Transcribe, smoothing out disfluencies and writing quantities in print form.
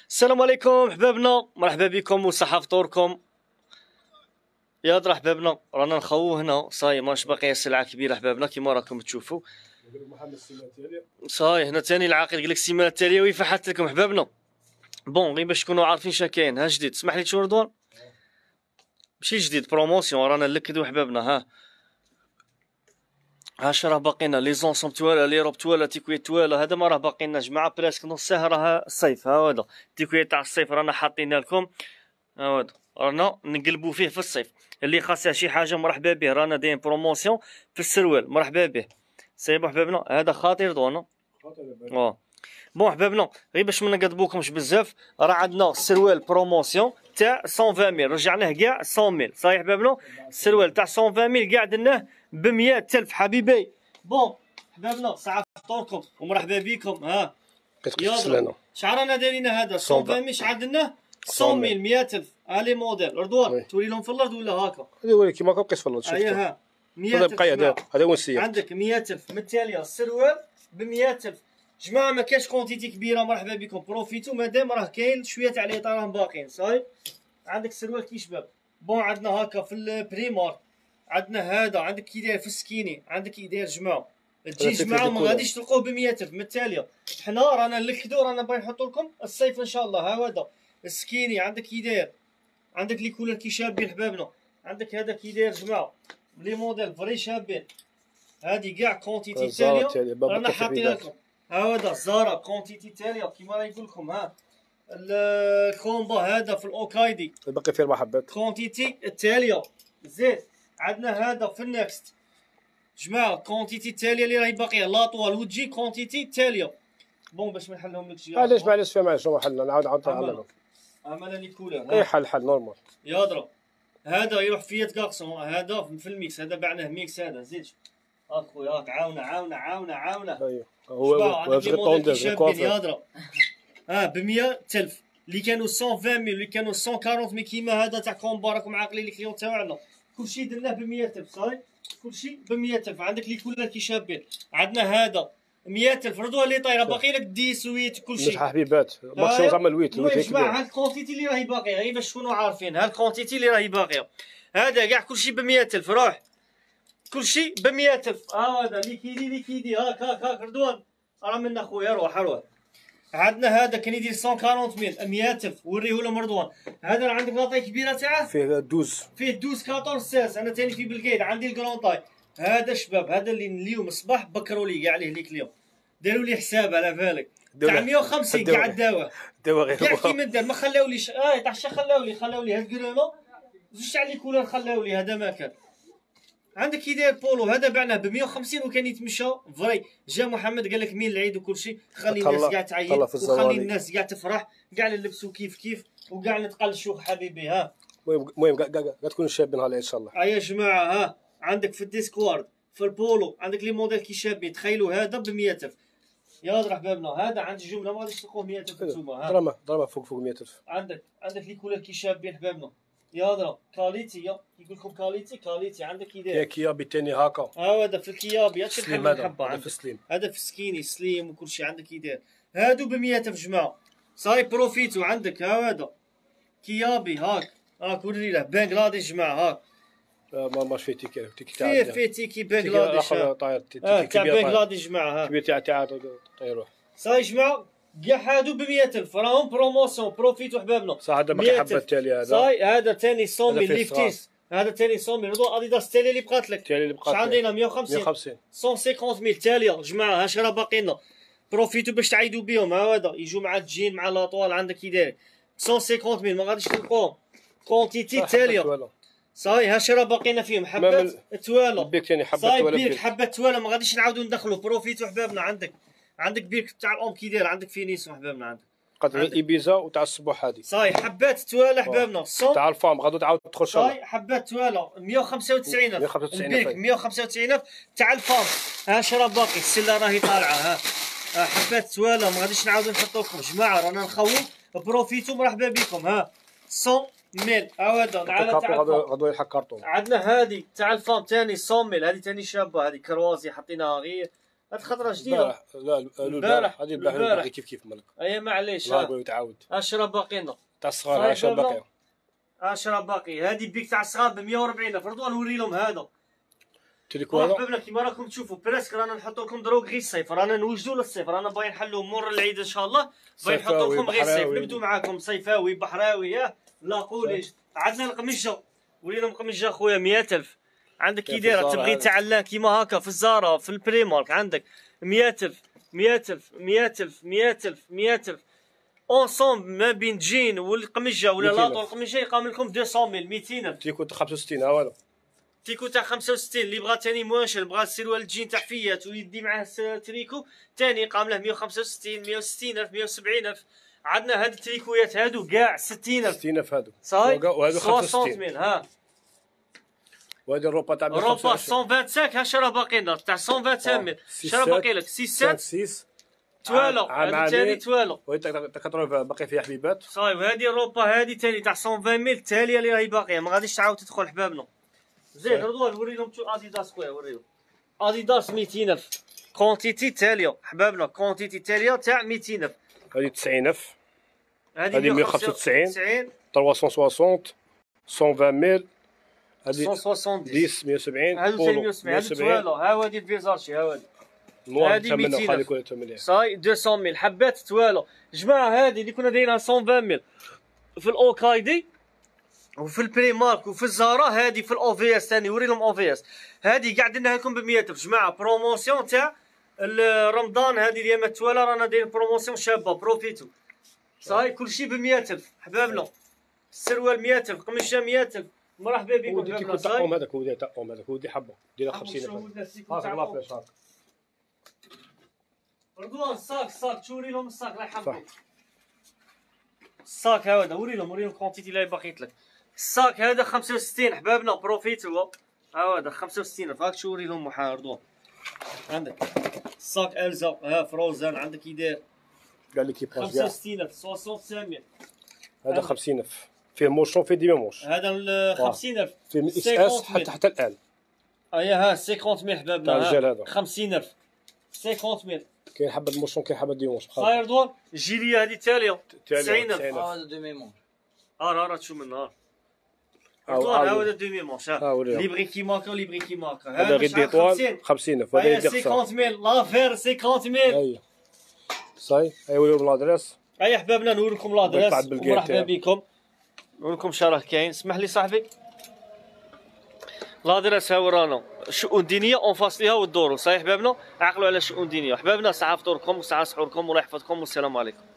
السلام عليكم حبابنا، مرحبا بكم وصحة فطوركم. يا حبابنا رانا نخوو هنا صاي ماش باقيه سلعة كبيرة حبابنا كيما راكم تشوفوا. صاي هنا تاني العاقل قالك السيمانة التالية ويفحت لكم حبابنا. بون غير باش تكونوا عارفين شا كاين. ها جديد، اسمح لي تشوف رضوان. ماشي جديد، بروموسيون رانا نلكدو حبابنا. ها راه باقينا لي زونسوم توالا، لي روب توالا، تيكويت توالا، هذا ما راه باقينا جماعة براسك نص ساعة راه الصيف. ها هذا التيكويت تاع الصيف رانا حاطينها لكم. ها هذا رانا نقلبوا فيه في الصيف. اللي خاصه شي حاجة مرحبا به، رانا دايرين بروموسيون في السروال مرحبا به. سايبو حبابنا، هذا خطير دوانا. بون حبابنا غير باش ما نقدبوكمش بزاف، راه عندنا السروال بروموسيون تاع 120 ميل، رجعناه كاع 100 ميل. صحيح حبابنا، السروال تاع 120 ميل كاع درناه ب 100,000 حبيبي. بون حبابنا صعب فطوركم ومرحبا بكم. ها يلا شحال رانا دايرين هذا 120 ميل، شحال درناه 100 ميل 100,000. الي موديل رضوان تولي لهم في الارض ولا هكا؟ هذا كيما كيبقيش في الارض. ها 100,000 هذا ونسيه عندك 100,000 متاليه السروال ب 100,000. جماعه ما كاش كونتيتي كبيره، مرحبا بكم بروفيتو مادام راه كاين شويه تاع لي طراهم باقيين. صاي عندك سروال كي شباب. بون عندنا هكا في البريمار، عندنا هذا عندك كي داير في السكيني، عندك كي داير جماعه تجي جماعه ما غاديش تلقوه ب 100,000 متاليه. حنا رانا نلكدو، رانا باغي نحطو لكم الصيف ان شاء الله. ها هذا السكيني عندك كي داير، عندك لي كولر كي شابين حبابنا، عندك هذا كي داير جماعه لي موديل فري شابين. هادي كاع كونتيتي تاليه رانا حاطينها لكم. هذا زارا كونتيتي تاليه كيما راه يقول لكم. ها الكومبا هذا في الاوكايدي باقي فيه 4 حبات كونتيتي التاليه. زيد عندنا هذا في النكست جماعه كونتيتي التاليه اللي راهي باقيه لاطوال وتجي كونتيتي التاليه. بون باش ما نحلهم لكش معليش فيها معليش شنو حلنا نعاود نعلمهم. عمل لي كولر اي حل نورمال. يضرب هذا يروح فيات كاكسون، هذا في الميكس، هذا بعناه ميكس. هذا زيد اخويا هاك عاونا. ايوه هو في الطونديز يضرب. ب 100,000 اللي كانوا 120 ميل اللي كانوا 140 ميل كيما هذا تاع كومبا. راكم عاقلين الكليون تاعنا كلشي درناه ب 100,000. صاي كلشي ب 100,000. عندك لي كولر كي شابين. عندنا هذا 100,000 رضوان اللي طايره باقي لك 10 8 كلشي مش حبيبات ماكسيموم زعما الويت هيك جماعه. هاد الكونتيتي اللي راهي باقيه غير باش تكونوا عارفين، هاد الكونتيتي اللي راهي باقيه هذا كاع كلشي ب 100,000. روح كلشي ب 100,000. هذا ليكيدي هاك رضوان راه من اخويا. روح عندنا هذا كان يدير 140 ميل 100,000. وريه لهم رضوان. هذا عندك لاطاي كبيره تاعه فيه 12 14 16. انا ثاني في بالكيد عندي الكرون طاي. هذا شباب هذا اللي اليوم الصباح بكروا لي كاع عليه ليك اليوم، داروا لي حساب على بالك تاع 150 كاع الدواء غير كاع كيما دار ما خلاوليش. تاع الشا خلاو لي هاد كرونو زوج تاع لي كولر خلاو لي. هذا ما كان عندك كي داير بولو هذا بعناه ب 150 وكان يتمشى فري. جا محمد قال لك مين العيد وكل شيء، خلي الناس كاع تعيد وخلي الناس كاع تفرح، كاع نلبسوا كيف وكاع نتقلشوا حبيبي. ها المهم كاع تكونوا شابين هلا ان شاء الله. يا جماعه عندك في الديسكورد في البولو عندك لي موديل كي شابين. تخيلوا هذا ب 100,000. يا حبابنا هذا عندي جمله ما غاديش تلقوه 100,000 نتوما. دراما فوق 100,000. عندك لي كولر كي شابين حبابنا. يا كاليتي يقول لكم كاليتي عندك كي داير كيابي تاني هكا. هذا في الكيابي هادشي سليم. هذا في سليم، هذا في سكيني سليم وكل شيء. عندك كي داير هادو ب 100,000 جماعه. صاي بروفيتو. عندك هذا كيابي هاك وري له بنغلاديش جماعه. هاك ماش فيه تيكي تاع فيه تيكي بنغلاديش تاع بنغلاديش جماعه. كبير تاع طيروح. صاي جماعه كاع هادو ب 100,000 راهم بروموسيون. بروفيتو حبابنا. صح هذا باقي حبه التالي. هذا صاي هذا ثاني 100 ميل ليفتيس. هذا ثاني 100 ميل رضو اديداس تالي اللي بقات لك. شحال عندنا 150 150 ميل تاليه جماعه. هاش راه باقي لنا بروفيتو باش تعيدوا بهم. هذا يجوا مع الجين مع لاطوال. عندك كي داير 150 ميل ما غاديش تلقوهم كونتيتي تاليه. صاي هاش راه باقينا فيهم حبات التواله. بيك ثاني حبه صاي بيك حبه توالة ما غاديش نعاودوا ندخلوا. بروفيتو حبابنا. عندك بيك تاع الام كي داير. عندك فينيسو حبابنا. عندك قد ايبيزا وتاع الصباح هذه. صاي حبات توالة حبابنا تاع الفام غادو تعاود تدخل شهر. صاي حبات توالة 195,000. البيك 195,000 تاع الفام. هاش راه باقي السله راهي طالعه. حبات توالة ما غاديش نعاودو نحطو لكم جماعه. رانا نخوو بروفيتو مرحبا بكم. 100 ميل. هذا غادو يلحق كارطون. عندنا هذه تاع الفام ثاني 100 ميل. هذه ثاني شابه. هذه كروازي حطيناها غير هاد خطره جديده. لا البارح هذه البارح كيف مالك. اي معليش لا يتعاود. 10 باقينا تاع الصغار 10 باقي. 10 باقي. هذه بيك تاع الصغار ب 140 الف. رضوان نوري لهم هذا. تريكو هذا. حبابنا كيما راكم تشوفوا بريسك رانا نحطوا لكم دروك غير الصيف، رانا نوجدوا للصيف، رانا باغيين نحلوا مور العيد ان شاء الله، باغيين نحطوا لكم غير الصيف. نبدو معاكم صيفاوي بحراوي لا قوليش. عندنا القمجه، ولي لهم قمجه خويا 100,000. عندك كي دايره تبغي تاع كيما هكا في الزارا في البري مارك عندك 100,000 100,000 100,000 100,000 100,000 اونسومبل ما بين جين والقمجه ولا لاطو القمجه يقام لكم 200,000 200,000. تيكو 65 ها هذا. تيكو تاع 65 اللي بغى تاني مواشر بغى السروال الجين تاع فيات ويدي معاه تريكو تاني قام له 165 160,000 170,000. عندنا هاد التريكويات هادو كاع 60,000 60,000 هادو صاي وهادو 65,000 ها. وهادي الروبا تاع روبا 125 10 باقينا تاع 125,000 10 باقي لك 6 توالو. هادو تاني توالو وهادي تاع باقي فيها حبيبات صاي. وهادي الروبا هادي تاني تاع 120,000 التاليه اللي راهي باقيه ما غاديش تعاود تدخل حبابنا. زين رضوان وري لهم اديداس خويا وريهم اديداس 200,000 كونتيتي تاليه حبابنا كونتيتي تاليه تاع 200,000. هذه 90,000 هذه 195 360 120,000 هذه 170 170 هذو 170 هذو توالو. ها هادي الفيزارشي ها هادي 200,000 صاي 200,000 حبات توالو. جماعه هذه اللي كنا دايرينها 120,000 في الاوكايدي وفي البري مارك وفي الزارا، هذه في الاو في اس ثاني وري لهم او في اس. هذه قاعد درناها لكم ب 100,000 جماعه بروموسيون تاع رمضان. هذه الايام التوالى رانا دايرين بروموسيون شابه بروفيتو صاي. كلشي ب 100,000 حبابنا. السروال 100,000 قميشه 100,000. مرحبا بكم حبابنا صاي. هذاك ودي تاعهم هذاك ودي حبه دير 50,000 هاك. رضوان الصاك توري لهم الصاك الله يحفظك. الصاك هذا وري لهم كونتيتي اللي باقيت لك. الصاك هذا 65 حبابنا بروفيتو هذا 65,000 هاك توري لهم رضوان. عندك الصاك الزا ها فروزن عندك يدير قال لك 65,000 65,000 هذا 50,000 فيه موشون فيه ديما موش. هذا 50,000 فيه من اس اس حتى الان. ها 50,000 حبابنا هذا 50,000 50,000. كاين حبه موشون كاين حبه ديمونش. صاير رضوان الجيليه هذه تاليه 90,000 هذا دومي مونش. راه تشوف من النهار رضوان هذا دومي مونش اللي بغي كيما اللي بغي كيما هذا غير ديطوال 50,000 هذا يدير 50,000 لافير 50,000. اييه صاي وريهم لادريس. اي حبابنا نوريكم لادريس مرحبا بكم نوريكم شراه كاين. اسمح لي صاحبي لادريس ها ورانا شؤون دينيه اون فاس ليها والدورو صحيح حبابنا. عقلوا على شؤون دينيه حبابنا. ساعه فطوركم وساعه سحوركم والله يحفظكم والسلام عليكم.